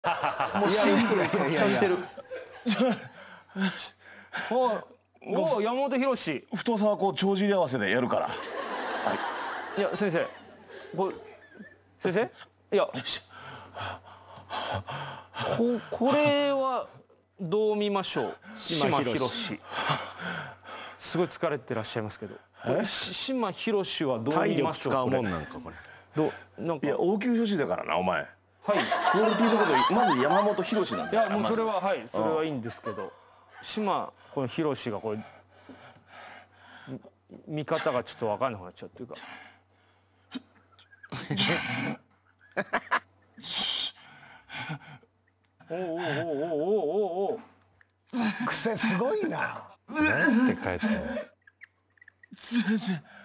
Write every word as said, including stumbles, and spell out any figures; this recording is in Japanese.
もうシンプルに書き足してる。おおお、山本博史。 太さはこう帳尻合わせでやるから。 いや先生、これ先生、いやここれはどう見ましょう。島博史。すごい疲れてらっしゃいますけど。島博史はどう見ましょう。 体力使うもんなんかこれ。 どなんかいや応急処置だからなお前。 はい。 クオリティのことまず山本博史なんだよ。 いやもうそれははいそれはいいんですけど、島この博史がこれ見方がちょっと分かんなくなっちゃうっていうか。おおおおおおおお。 癖すごいな。 なんて書いてある。